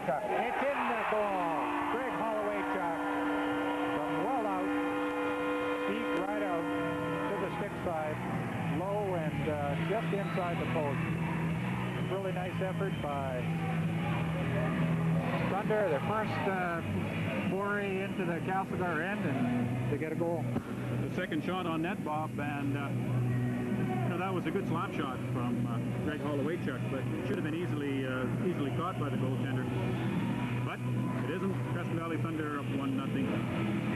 Holowaychuk. It's in the goal. Greg Holowaychuk from well out, deep right out to the stick side, low and just inside the post. Really nice effort by Thunder, the first foray into the Castlegar end and to get a goal. The second shot on net, Bob, and you know, that was a good slap shot from Greg Holowaychuk, but it should have been easily caught by the goaltender. But it isn't. Crescent Valley Thunder up 1-0.